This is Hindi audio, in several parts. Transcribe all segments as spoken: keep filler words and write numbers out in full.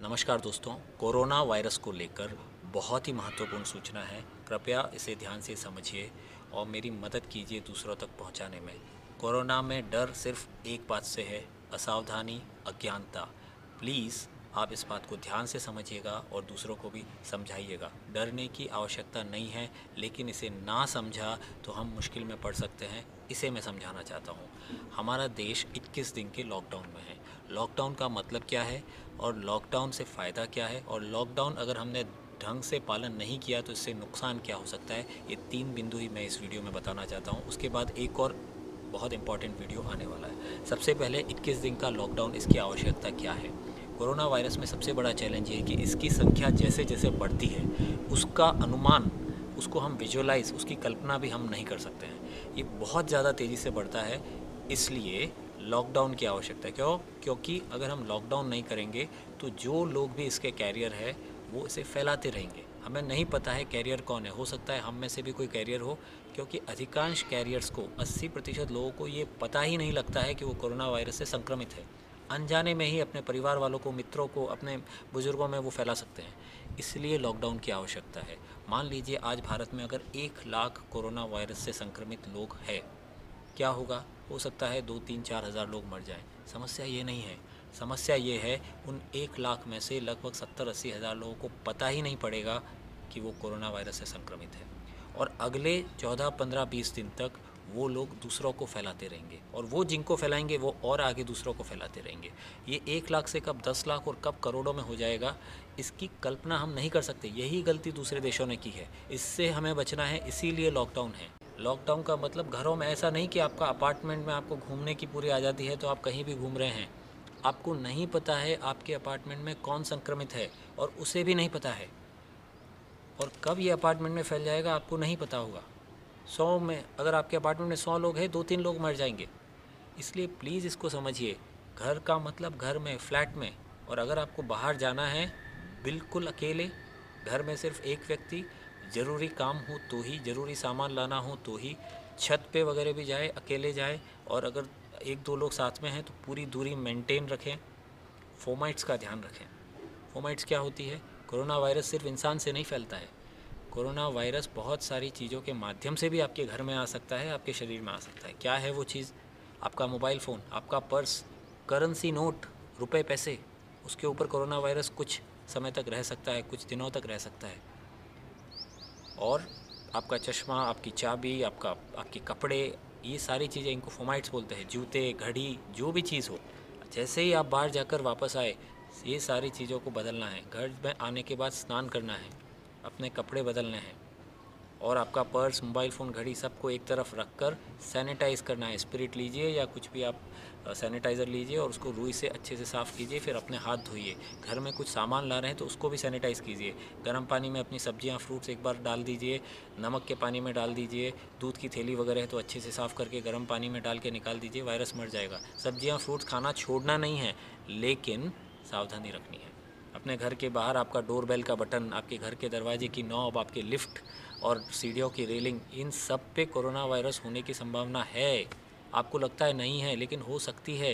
नमस्कार दोस्तों, कोरोना वायरस को लेकर बहुत ही महत्वपूर्ण सूचना है। कृपया इसे ध्यान से समझिए और मेरी मदद कीजिए दूसरों तक पहुंचाने में। कोरोना में डर सिर्फ एक बात से है, असावधानी, अज्ञानता। प्लीज़ आप इस बात को ध्यान से समझिएगा और दूसरों को भी समझाइएगा। डरने की आवश्यकता नहीं है, लेकिन इसे ना समझा तो हम मुश्किल में पड़ सकते हैं। इसे मैं समझाना चाहता हूँ। हमारा देश इक्कीस दिन के लॉकडाउन में है। लॉकडाउन का मतलब क्या है और लॉकडाउन से फ़ायदा क्या है, और लॉकडाउन अगर हमने ढंग से पालन नहीं किया तो इससे नुकसान क्या हो सकता है, ये तीन बिंदु ही मैं इस वीडियो में बताना चाहता हूँ। उसके बाद एक और बहुत इंपॉर्टेंट वीडियो आने वाला है। सबसे पहले इक्कीस दिन का लॉकडाउन, इसकी आवश्यकता क्या है। कोरोना वायरस में सबसे बड़ा चैलेंज ये है कि इसकी संख्या जैसे जैसे बढ़ती है उसका अनुमान, उसको हम विजुअलाइज, उसकी कल्पना भी हम नहीं कर सकते हैं। ये बहुत ज़्यादा तेज़ी से बढ़ता है, इसलिए लॉकडाउन की आवश्यकता है। क्यों? क्योंकि अगर हम लॉकडाउन नहीं करेंगे तो जो लोग भी इसके कैरियर है वो इसे फैलाते रहेंगे। हमें नहीं पता है कैरियर कौन है, हो सकता है हम में से भी कोई कैरियर हो, क्योंकि अधिकांश कैरियर्स को, अस्सी प्रतिशत लोगों को ये पता ही नहीं लगता है कि वो कोरोना वायरस से संक्रमित है। अनजाने में ही अपने परिवार वालों को, मित्रों को, अपने बुजुर्गों में वो फैला सकते हैं। इसलिए लॉकडाउन की आवश्यकता है। मान लीजिए आज भारत में अगर एक लाख कोरोना वायरस से संक्रमित लोग हैं, क्या होगा? हो सकता है दो तीन चार हज़ार लोग मर जाएं। समस्या ये नहीं है। समस्या ये है उन एक लाख में से लगभग सत्तर अस्सी हज़ार लोगों को पता ही नहीं पड़ेगा कि वो कोरोना वायरस से संक्रमित है, और अगले चौदह पंद्रह बीस दिन तक वो लोग दूसरों को फैलाते रहेंगे, और वो जिनको फैलाएंगे वो और आगे दूसरों को फैलाते रहेंगे। ये एक लाख से कब दस लाख और कब करोड़ों में हो जाएगा, इसकी कल्पना हम नहीं कर सकते। यही गलती दूसरे देशों ने की है। इससे हमें बचना है, इसीलिए लॉकडाउन है। लॉकडाउन का मतलब घरों में, ऐसा नहीं कि आपका अपार्टमेंट में आपको घूमने की पूरी आज़ादी है तो आप कहीं भी घूम रहे हैं। आपको नहीं पता है आपके अपार्टमेंट में कौन संक्रमित है, और उसे भी नहीं पता है, और कब ये अपार्टमेंट में फैल जाएगा आपको नहीं पता होगा। सौ में, अगर आपके अपार्टमेंट में सौ लोग हैं, दो तीन लोग मर जाएंगे। इसलिए प्लीज़ इसको समझिए। घर का मतलब घर में, फ्लैट में, और अगर आपको बाहर जाना है बिल्कुल अकेले, घर में सिर्फ एक व्यक्ति, ज़रूरी काम हो तो ही, ज़रूरी सामान लाना हो तो ही, छत पे वगैरह भी जाए अकेले जाए, और अगर एक दो लोग साथ में हैं तो पूरी दूरी मेंटेन रखें। फोमाइट्स का ध्यान रखें। फोमाइट्स क्या होती है? कोरोना वायरस सिर्फ इंसान से नहीं फैलता है। कोरोना वायरस बहुत सारी चीज़ों के माध्यम से भी आपके घर में आ सकता है, आपके शरीर में आ सकता है। क्या है वो चीज़? आपका मोबाइल फ़ोन, आपका पर्स, करेंसी नोट, रुपए पैसे, उसके ऊपर कोरोना वायरस कुछ समय तक रह सकता है, कुछ दिनों तक रह सकता है। और आपका चश्मा, आपकी चाबी, आपका आपके कपड़े, ये सारी चीज़ें, इनको फोमाइट्स बोलते हैं। जूते, घड़ी, जो भी चीज़ हो, जैसे ही आप बाहर जाकर वापस आए, ये सारी चीज़ों को बदलना है। घर में आने के बाद स्नान करना है, अपने कपड़े बदलने हैं, और आपका पर्स, मोबाइल फ़ोन, घड़ी, सबको एक तरफ रख कर सैनिटाइज़ करना है। स्पिरिट लीजिए या कुछ भी आप सैनिटाइज़र लीजिए और उसको रुई से अच्छे से साफ़ कीजिए, फिर अपने हाथ धोइए। घर में कुछ सामान ला रहे हैं तो उसको भी सैनिटाइज़ कीजिए। गर्म पानी में अपनी सब्जियां, फ्रूट्स एक बार डाल दीजिए, नमक के पानी में डाल दीजिए। दूध की थैली वगैरह है तो अच्छे से साफ़ करके गर्म पानी में डाल के निकाल दीजिए, वायरस मर जाएगा। सब्जियाँ, फ्रूट्स खाना छोड़ना नहीं है, लेकिन सावधानी रखनी है। अपने घर के बाहर आपका डोर बेल का बटन, आपके घर के दरवाजे की नॉब, आपके लिफ्ट और सीढ़ियों की रेलिंग, इन सब पे कोरोना वायरस होने की संभावना है। आपको लगता है नहीं है, लेकिन हो सकती है।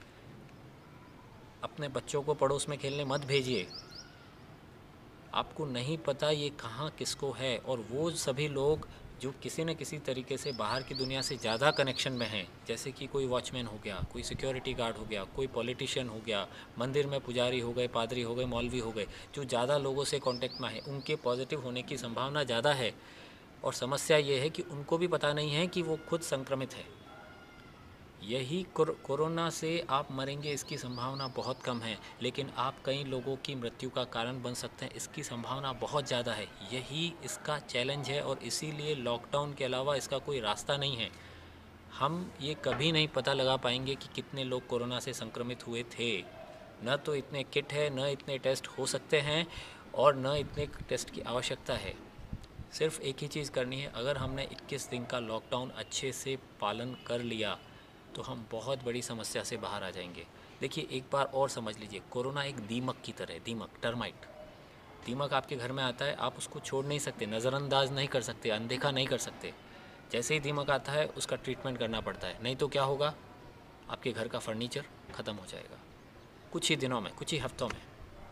अपने बच्चों को पड़ोस में खेलने मत भेजिए। आपको नहीं पता ये कहाँ किसको है, और वो सभी लोग जो किसी न किसी तरीके से बाहर की दुनिया से ज़्यादा कनेक्शन में हैं, जैसे कि कोई वॉचमैन हो गया, कोई सिक्योरिटी गार्ड हो गया, कोई पॉलिटिशियन हो गया, मंदिर में पुजारी हो गए, पादरी हो गए, मौलवी हो गए, जो ज़्यादा लोगों से कांटेक्ट में है, उनके पॉजिटिव होने की संभावना ज़्यादा है। और समस्या ये है कि उनको भी पता नहीं है कि वो खुद संक्रमित है। यही कोरोना से आप मरेंगे इसकी संभावना बहुत कम है, लेकिन आप कई लोगों की मृत्यु का कारण बन सकते हैं, इसकी संभावना बहुत ज़्यादा है। यही इसका चैलेंज है, और इसीलिए लॉकडाउन के अलावा इसका कोई रास्ता नहीं है। हम ये कभी नहीं पता लगा पाएंगे कि कितने लोग कोरोना से संक्रमित हुए थे। न तो इतने किट है, न इतने टेस्ट हो सकते हैं, और न इतने टेस्ट की आवश्यकता है। सिर्फ एक ही चीज़ करनी है। अगर हमने इक्कीस दिन का लॉकडाउन अच्छे से पालन कर लिया तो हम बहुत बड़ी समस्या से बाहर आ जाएंगे। देखिए, एक बार और समझ लीजिए, कोरोना एक दीमक की तरह है। दीमक, टर्माइट। दीमक आपके घर में आता है, आप उसको छोड़ नहीं सकते, नज़रअंदाज नहीं कर सकते, अनदेखा नहीं कर सकते। जैसे ही दीमक आता है उसका ट्रीटमेंट करना पड़ता है, नहीं तो क्या होगा? आपके घर का फर्नीचर ख़त्म हो जाएगा कुछ ही दिनों में, कुछ ही हफ्तों में।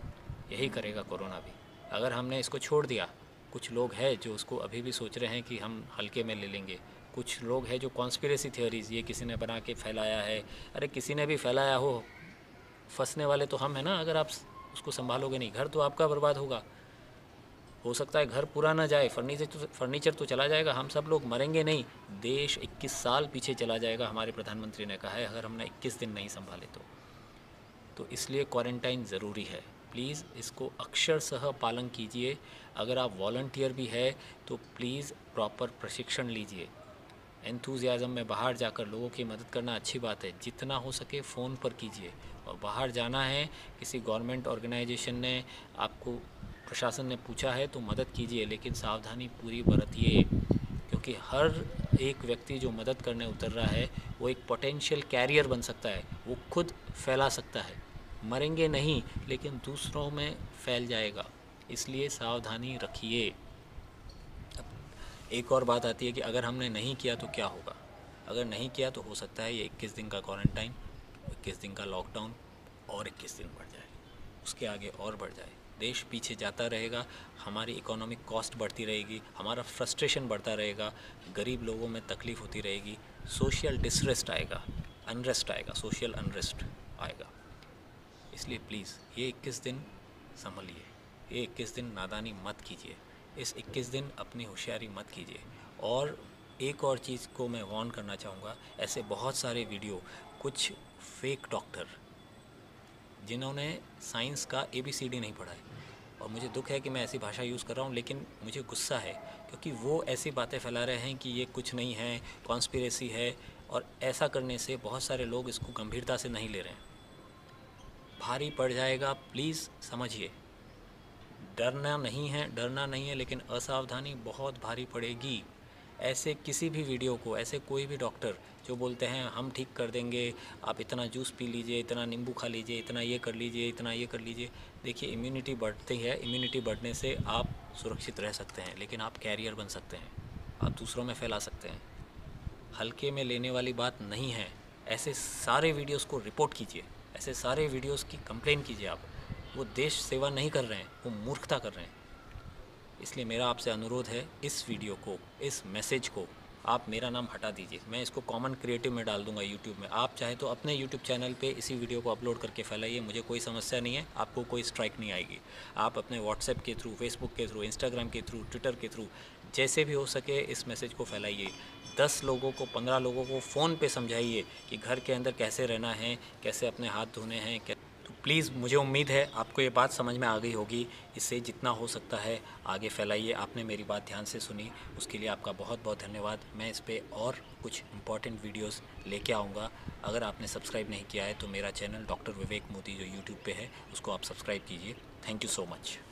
यही करेगा कोरोना भी। अगर हमने इसको छोड़ दिया, कुछ लोग हैं जो उसको अभी भी सोच रहे हैं कि हम हल्के में ले लेंगे, कुछ लोग हैं जो कॉन्स्पिरेसी थियोरीज़ ये किसी ने बना के फैलाया है, अरे किसी ने भी फैलाया हो, फंसने वाले तो हम हैं ना। अगर आप उसको संभालोगे नहीं, घर तो आपका बर्बाद होगा। हो सकता है घर पूरा ना जाए, फर्नीचर तो फर्नीचर तो चला जाएगा, हम सब लोग मरेंगे नहीं। देश इक्कीस साल पीछे चला जाएगा, हमारे प्रधानमंत्री ने कहा है, अगर हमने इक्कीस दिन नहीं संभाले तो तो इसलिए क्वारंटाइन ज़रूरी है। प्लीज़ इसको अक्षरशः पालन कीजिए। अगर आप वॉलंटियर भी है तो प्लीज़ प्रॉपर प्रशिक्षण लीजिए। एंथुजियाज़म में बाहर जाकर लोगों की मदद करना अच्छी बात है, जितना हो सके फ़ोन पर कीजिए। और बाहर जाना है, किसी गवर्नमेंट ऑर्गेनाइजेशन ने आपको, प्रशासन ने पूछा है तो मदद कीजिए, लेकिन सावधानी पूरी बरतिए, क्योंकि हर एक व्यक्ति जो मदद करने उतर रहा है वो एक पोटेंशियल कैरियर बन सकता है, वो खुद फैला सकता है। मरेंगे नहीं, लेकिन दूसरों में फैल जाएगा, इसलिए सावधानी रखिए। एक और बात आती है कि अगर हमने नहीं किया तो क्या होगा। अगर नहीं किया तो हो सकता है ये इक्कीस दिन का क्वारंटाइन, इक्कीस दिन का लॉकडाउन और इक्कीस दिन बढ़ जाए, उसके आगे और बढ़ जाए। देश पीछे जाता रहेगा, हमारी इकोनॉमिक कॉस्ट बढ़ती रहेगी, हमारा फ्रस्ट्रेशन बढ़ता रहेगा, गरीब लोगों में तकलीफ़ होती रहेगी, सोशल डिसरेस्ट आएगा, अनरेस्ट आएगा, सोशल अनरेस्ट आएगा। इसलिए प्लीज़ ये इक्कीस दिन संभलिए, ये इक्कीस दिन नादानी मत कीजिए, इस इक्कीस दिन अपनी होशियारी मत कीजिए। और एक और चीज़ को मैं वार्न करना चाहूँगा, ऐसे बहुत सारे वीडियो, कुछ फेक डॉक्टर जिन्होंने साइंस का ए बी सी डी नहीं पढ़ा है, और मुझे दुख है कि मैं ऐसी भाषा यूज़ कर रहा हूँ, लेकिन मुझे गुस्सा है क्योंकि वो ऐसी बातें फैला रहे हैं कि ये कुछ नहीं है, कॉन्स्पिरेसी है, और ऐसा करने से बहुत सारे लोग इसको गंभीरता से नहीं ले रहे हैं। भारी पड़ जाएगा, प्लीज़ समझिए। डरना नहीं है, डरना नहीं है, लेकिन असावधानी बहुत भारी पड़ेगी। ऐसे किसी भी वीडियो को, ऐसे कोई भी डॉक्टर जो बोलते हैं हम ठीक कर देंगे, आप इतना जूस पी लीजिए, इतना नींबू खा लीजिए, इतना ये कर लीजिए, इतना ये कर लीजिए। देखिए, इम्यूनिटी बढ़ती है, इम्यूनिटी बढ़ने से आप सुरक्षित रह सकते हैं, लेकिन आप कैरियर बन सकते हैं, आप दूसरों में फैला सकते हैं। हल्के में लेने वाली बात नहीं है। ऐसे सारे वीडियोस को रिपोर्ट कीजिए, ऐसे सारे वीडियोस की कंप्लेन कीजिए। आप, वो देश सेवा नहीं कर रहे हैं, वो मूर्खता कर रहे हैं। इसलिए मेरा आपसे अनुरोध है, इस वीडियो को, इस मैसेज को आप मेरा नाम हटा दीजिए। मैं इसको कॉमन क्रिएटिव में डाल दूंगा यूट्यूब में। आप चाहे तो अपने यूट्यूब चैनल पे इसी वीडियो को अपलोड करके फैलाइए, मुझे कोई समस्या नहीं है, आपको कोई स्ट्राइक नहीं आएगी। आप अपने व्हाट्सएप के थ्रू, फेसबुक के थ्रू, इंस्टाग्राम के थ्रू, ट्विटर के थ्रू, जैसे भी हो सके इस मैसेज को फैलाइए। दस लोगों को, पंद्रह लोगों को फ़ोन पे समझाइए कि घर के अंदर कैसे रहना है, कैसे अपने हाथ धोने हैं। तो प्लीज़, मुझे उम्मीद है आपको ये बात समझ में आ गई होगी। इससे जितना हो सकता है आगे फैलाइए। आपने मेरी बात ध्यान से सुनी, उसके लिए आपका बहुत बहुत धन्यवाद। मैं इस पर और कुछ इंपॉर्टेंट वीडियोस लेके आऊँगा। अगर आपने सब्सक्राइब नहीं किया है तो मेरा चैनल डॉक्टर विवेक मोदी जो यूट्यूब पे है, उसको आप सब्सक्राइब कीजिए। Thank you so much.